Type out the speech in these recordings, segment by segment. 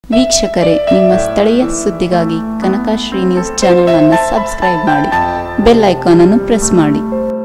ವೀಕ್ಷಕರೇ, ನಿಮ್ಮ ಸ್ಥಳೀಯ ಸುದ್ದಿಗಾಗಿ ಕನಕಶ್ರೀ ನ್ಯೂಸ್ ಚಾನೆಲ್ ಅನ್ನು ಸಬ್ಸ್ಕ್ರೈಬ್ ಮಾಡಿ, ಬೆಲ್ ಐಕಾನ್ ಅನ್ನು ಪ್ರೆಸ್ ಮಾಡಿ.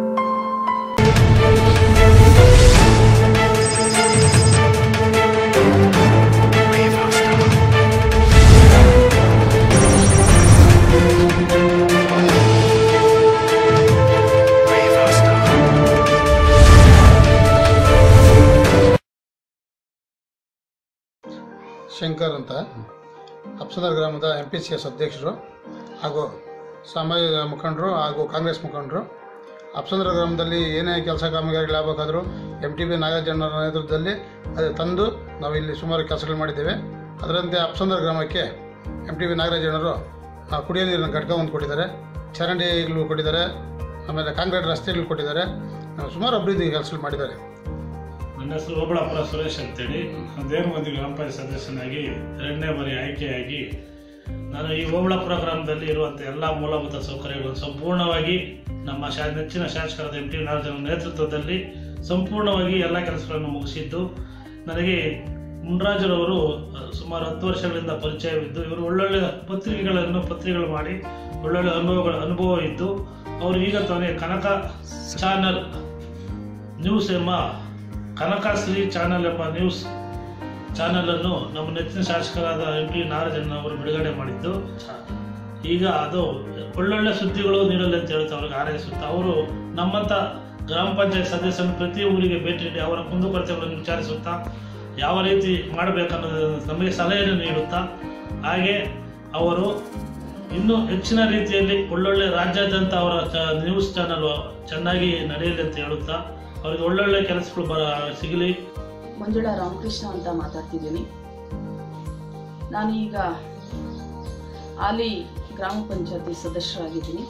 ಶಂಕರ್ ಅಂತ ಅಪ್ಸಂದ್ರ ಗ್ರಾಮದ MPCS ಅಧ್ಯಕ್ಷರು ಹಾಗೂ ಸಾಮಾಜಿಕ ಮುಖಂಡರು ಹಾಗೂ ಕಾಂಗ್ರೆಸ್ ಮುಖಂಡರು. ಅಪ್ಸಂದ್ರ ಗ್ರಾಮದಲ್ಲಿ ಏನೇ ಕೆಲಸ ಕಾಮಗಾರಿಗಳಾಗಬೇಕಾದರೂ MTB ನಾಗರಾಜಣ್ಣರ ನೇತೃತ್ವದಲ್ಲಿ ಅದು ತಂದು ನಾವು ಇಲ್ಲಿ ಸುಮಾರು ಕೆಲಸಗಳು ಮಾಡಿದ್ದೇವೆ. ಅದರಂತೆ ಅಪ್ಸಂದ್ರ ಗ್ರಾಮಕ್ಕೆ MTB ನಾಗರಾಜಣ್ಣರು ಕುಡಿಯೋ ನೀರಿನ ಘಟಕ ಒಂದು ಕೊಟ್ಟಿದ್ದಾರೆ, ಚರಂಡಿಗಳು ಕೊಟ್ಟಿದ್ದಾರೆ, ಆಮೇಲೆ ಕಾಂಕ್ರೀಟ್ ರಸ್ತೆಗಳು ಕೊಟ್ಟಿದ್ದಾರೆ, ಸುಮಾರು ಅಭಿವೃದ್ಧಿ ಕೆಲಸಗಳು ಮಾಡಿದ್ದಾರೆ. ನನ್ನ ಹೆಸರು ಓಬಳಾಪುರ ಸುರೇಶ್ ಅಂತೇಳಿ ದೇವಮಂದಿ ಗ್ರಾಮ ಪಂಚಾಯತ್ ಸದಸ್ಯನಾಗಿ 2ನೇ ಬಾರಿ ಆಯ್ಕೆಯಾಗಿ ನಾನು ಈ ಓಬಳಾಪುರ ಗ್ರಾಮದಲ್ಲಿ ಇರುವಂಥ ಎಲ್ಲ ಮೂಲಭೂತ ಸೌಕರ್ಯಗಳನ್ನು ಸಂಪೂರ್ಣವಾಗಿ ನಮ್ಮ ನೆಚ್ಚಿನ ಶಾಸಕರಾದ MTB ನಾಗರಾಜನ ನೇತೃತ್ವದಲ್ಲಿ ಸಂಪೂರ್ಣವಾಗಿ ಎಲ್ಲ ಕೆಲಸಗಳನ್ನು ಮುಗಿಸಿದ್ದು. ನನಗೆ ಮುನ್ರಾಜರವರು ಸುಮಾರು 10 ವರ್ಷಗಳಿಂದ ಪರಿಚಯವಿದ್ದು, ಇವರು ಒಳ್ಳೊಳ್ಳೆ ಪತ್ರಿಕೆಗಳು ಮಾಡಿ ಒಳ್ಳೊಳ್ಳೆ ಅನುಭವ ಇದ್ದು, ಅವರು ಈಗ ತಾನೇ ಕನಕ ಚಾನಲ್ ನ್ಯೂಸ್ ಎಂಬ ಕನಕಶ್ರೀ ಚಾನಲ್ ಎಂಬ ನ್ಯೂಸ್ ಚಾನಲನ್ನು ನಮ್ಮ ನೆಚ್ಚಿನ ಶಾಸಕರಾದ MTB ನಾಗರಾಜನ್ ಅವರು ಬಿಡುಗಡೆ ಮಾಡಿದ್ದು. ಈಗ ಅದು ಒಳ್ಳೊಳ್ಳೆ ಸುದ್ದಿಗಳು ನೀಡಲಿ ಅಂತ ಹೇಳ್ತಾ ಅವ್ರಿಗೆ ಹಾರೈಸುತ್ತಾ, ಅವರು ನಮ್ಮಂಥ ಗ್ರಾಮ ಪಂಚಾಯತ್ ಸದಸ್ಯರನ್ನು ಪ್ರತಿ ಊರಿಗೆ ಭೇಟಿ ನೀಡಿ ಅವರ ಕುಂದುಕೊರತೆಗಳನ್ನು ವಿಚಾರಿಸುತ್ತಾ ಯಾವ ರೀತಿ ಮಾಡಬೇಕನ್ನೋದನ್ನು ನಮಗೆ ಸಲಹೆಯನ್ನು ನೀಡುತ್ತಾ, ಹಾಗೆ ಅವರು ಇನ್ನೂ ಹೆಚ್ಚಿನ ರೀತಿಯಲ್ಲಿ ಒಳ್ಳೊಳ್ಳೆ ರಾಜ್ಯಾದ್ಯಂತ ಅವರ ನ್ಯೂಸ್ ಚಾನಲ್ ಚೆನ್ನಾಗಿ ನಡೆಯಲಿ ಅಂತ ಹೇಳುತ್ತಾ, ಅವರಿಗೆ ಒಳ್ಳೊಳ್ಳೆ ಕೆಲಸಗಳು ಸಿಗಲಿ. ಮಂಜುಳಾ ರಾಮಕೃಷ್ಣ ಅಂತ ಮಾತಾಡ್ತಿದ್ದೀನಿ. ನಾನೀಗ ಹಾಲಿ ಗ್ರಾಮ ಪಂಚಾಯತಿ ಸದಸ್ಯರಾಗಿದ್ದೀನಿ.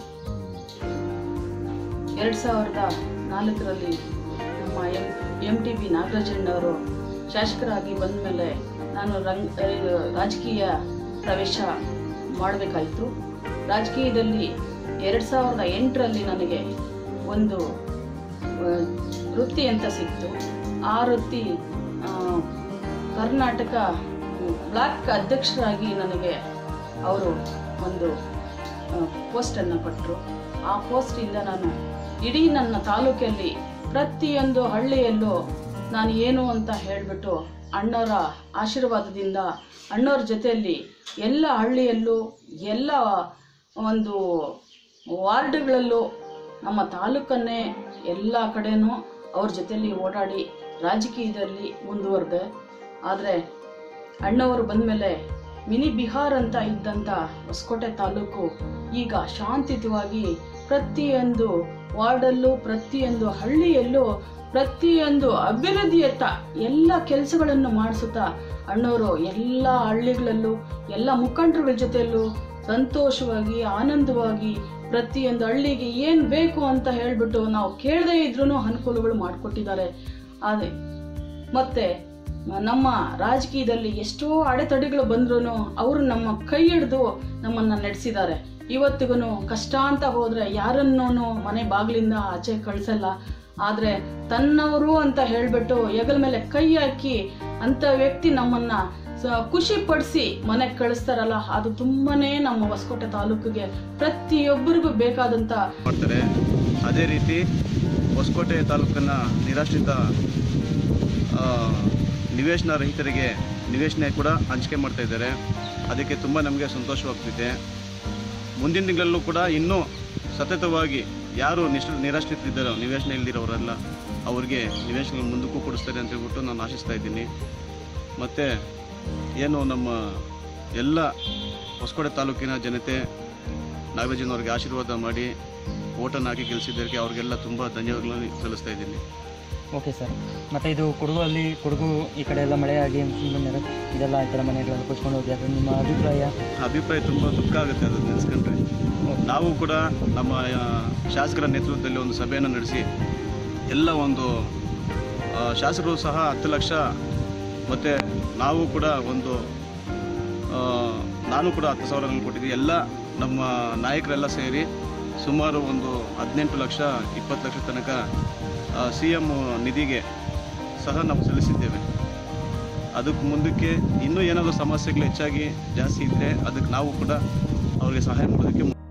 2004ರಲ್ಲಿ ನಮ್ಮ MTB ನಾಗರಾಜಣ್ಣವರು ಶಾಸಕರಾಗಿ ಬಂದ ಮೇಲೆ ನಾನು ರಾಜಕೀಯ ಪ್ರವೇಶ ಮಾಡಬೇಕಾಯಿತು. ರಾಜಕೀಯದಲ್ಲಿ 2008ರಲ್ಲಿ ನನಗೆ ಒಂದು ವೃತ್ತಿ ಅಂತ ಸಿಕ್ತು. ಆ ವೃತ್ತಿ ಕರ್ನಾಟಕ ಬ್ಲಾಕ್ ಅಧ್ಯಕ್ಷರಾಗಿ ನನಗೆ ಅವರು ಒಂದು ಪೋಸ್ಟನ್ನು ಕೊಟ್ಟರು. ಆ ಪೋಸ್ಟಿಂದ ನಾನು ಇಡೀ ನನ್ನ ತಾಲೂಕಲ್ಲಿ ಪ್ರತಿಯೊಂದು ಹಳ್ಳಿಯಲ್ಲೂ ನಾನು ಏನು ಅಂತ ಹೇಳಿಬಿಟ್ಟು ಅಣ್ಣವರ ಆಶೀರ್ವಾದದಿಂದ ಅಣ್ಣವ್ರ ಜೊತೆಯಲ್ಲಿ ಎಲ್ಲ ಹಳ್ಳಿಯಲ್ಲೂ ಎಲ್ಲ ಒಂದು ವಾರ್ಡ್ಗಳಲ್ಲೂ ನಮ್ಮ ತಾಲೂಕನ್ನೇ ಎಲ್ಲ ಕಡೆನೂ ಅವ್ರ ಜೊತೆಯಲ್ಲಿ ಓಡಾಡಿ ರಾಜಕೀಯದಲ್ಲಿ ಮುಂದುವರೆದೆ. ಆದರೆ ಅಣ್ಣವರು ಬಂದ ಮೇಲೆ ಮಿನಿ ಬಿಹಾರ್ ಅಂತ ಇದ್ದಂಥ ಹೊಸಕೋಟೆ ತಾಲೂಕು ಈಗ ಶಾಂತಿಯುತವಾಗಿ ಪ್ರತಿಯೊಂದು ವಾರ್ಡಲ್ಲೂ ಪ್ರತಿಯೊಂದು ಹಳ್ಳಿಯಲ್ಲೂ ಪ್ರತಿಯೊಂದು ಅಭಿವೃದ್ಧಿಯತ್ತ ಎಲ್ಲ ಕೆಲಸಗಳನ್ನು ಮಾಡಿಸುತ್ತಾ ಅಣ್ಣವರು ಎಲ್ಲ ಹಳ್ಳಿಗಳಲ್ಲೂ ಎಲ್ಲ ಮುಖಂಡರುಗಳ ಜೊತೆಯಲ್ಲೂ ಸಂತೋಷವಾಗಿ ಆನಂದವಾಗಿ ಪ್ರತಿಯೊಂದು ಹಳ್ಳಿಗೆ ಏನು ಬೇಕು ಅಂತ ಹೇಳಿಬಿಟ್ಟು ನಾವು ಕೇಳದೇ ಇದ್ರೂ ಅನುಕೂಲಗಳು ಮಾಡಿಕೊಟ್ಟಿದ್ದಾರೆ. ಅದೇ ಮತ್ತೆ ನಮ್ಮ ರಾಜಕೀಯದಲ್ಲಿ ಎಷ್ಟೋ ಅಡೆತಡೆಗಳು ಬಂದ್ರೂ ಅವರು ನಮ್ಮ ಕೈ ಹಿಡಿದು ನಮ್ಮನ್ನು ನಡೆಸಿದ್ದಾರೆ. ಇವತ್ತಿಗೂ ಕಷ್ಟ ಅಂತ ಹೋದರೆ ಯಾರನ್ನೂ ಮನೆ ಬಾಗಿಲಿಂದ ಆಚೆ ಕಳಿಸಲ್ಲ. ಆದರೆ ತನ್ನವರು ಅಂತ ಹೇಳಿಬಿಟ್ಟು ಹೆಗಲ ಮೇಲೆ ಕೈ ಹಾಕಿ ಅಂಥ ವ್ಯಕ್ತಿ ನಮ್ಮನ್ನು ಖುಷಿ ಪಡಿಸಿ ಮನೆಗೆ ಕಳಿಸ್ತಾರಲ್ಲ, ಅದು ತುಂಬಾನೇ ನಮ್ಮ ಹೊಸಕೋಟೆ ತಾಲೂಕಿಗೆ ಪ್ರತಿಯೊಬ್ಬರಿಗೂ ಬೇಕಾದಂತ ಮಾಡ್ತಾರೆ. ಅದೇ ರೀತಿ ಹೊಸಕೋಟೆ ತಾಲೂಕನ್ನ ನಿರಾಶ್ರಿತ ನಿವೇಶನ ರಹಿತರಿಗೆ ನಿವೇಶನ ಕೂಡ ಹಂಚಿಕೆ ಮಾಡ್ತಾ ಇದ್ದಾರೆ. ಅದಕ್ಕೆ ತುಂಬ ನಮಗೆ ಸಂತೋಷವಾಗ್ತಿದೆ. ಮುಂದಿನ ತಿಂಗಳಲ್ಲೂ ಕೂಡ ಇನ್ನೂ ಸತತವಾಗಿ ಯಾರು ನಿರಾಶ್ರಿತರಿದ್ದಾರೋ ನಿವೇಶನ ಇಲ್ದಿರೋರೆಲ್ಲ ಅವ್ರಿಗೆ ನಿವೇಶನ ಮುಂದಕ್ಕೂ ಕೊಡಿಸ್ತಾರೆ ಅಂತ ಹೇಳ್ಬಿಟ್ಟು ನಾನು ಆಶಿಸ್ತಾ ಇದ್ದೀನಿ. ಮತ್ತು ಏನು ನಮ್ಮ ಎಲ್ಲ ಹೊಸಕೋಟೆ ತಾಲೂಕಿನ ಜನತೆ ನಾಗರಾಜನವ್ರಿಗೆ ಆಶೀರ್ವಾದ ಮಾಡಿ ಓಟನ್ನು ಹಾಕಿ ಗೆಲ್ಲಿಸಿದ್ದಕ್ಕೆ ಅವ್ರಿಗೆಲ್ಲ ತುಂಬ ಧನ್ಯವಾದಗಳನ್ನು ಸಲ್ಲಿಸ್ತಾ ಇದ್ದೀನಿ. Okay sir. ಮತ್ತು ಇದು ಕೊಡಗು ಈ ಕಡೆ ಎಲ್ಲ ಮಳೆಯಾಗಿ ಇದೆಲ್ಲ ಈ ಥರ ಮನೆಗಳನ್ನು ಕೊಚ್ಕೊಂಡು ಹೋಗಿ, ಅದು ನಿಮ್ಮ ಅಭಿಪ್ರಾಯ ತುಂಬ ದುಃಖ ಆಗುತ್ತೆ ಅದನ್ನು ನೆನೆಸ್ಕೊಂಡ್ರೆ. ನಾವು ಕೂಡ ನಮ್ಮ ಶಾಸಕರ ನೇತೃತ್ವದಲ್ಲಿ ಒಂದು ಸಭೆಯನ್ನು ನಡೆಸಿ ಎಲ್ಲ ಒಂದು ಶಾಸಕರು ಸಹ 10 ಲಕ್ಷ ಮತ್ತು ನಾವು ಕೂಡ ನಾನು ಕೂಡ 10,000 ಕೊಟ್ಟಿದ್ದೀವಿ. ಎಲ್ಲ ನಮ್ಮ ನಾಯಕರೆಲ್ಲ ಸೇರಿ ಸುಮಾರು ಒಂದು 18 ಲಕ್ಷ 20 ಲಕ್ಷ ತನಕ CM ನಿಧಿಗೆ ಸಹ ನಾವು ಸಲ್ಲಿಸಿದ್ದೇವೆ. ಅದಕ್ಕೆ ಮುಂದಕ್ಕೆ ಇನ್ನೂ ಏನಾದರೂ ಸಮಸ್ಯೆಗಳು ಹೆಚ್ಚಾಗಿ ಜಾಸ್ತಿ ಇದ್ದರೆ ಅದಕ್ಕೆ ನಾವು ಕೂಡ ಅವ್ರಿಗೆ ಸಹಾಯ ಮಾಡೋದಕ್ಕೆ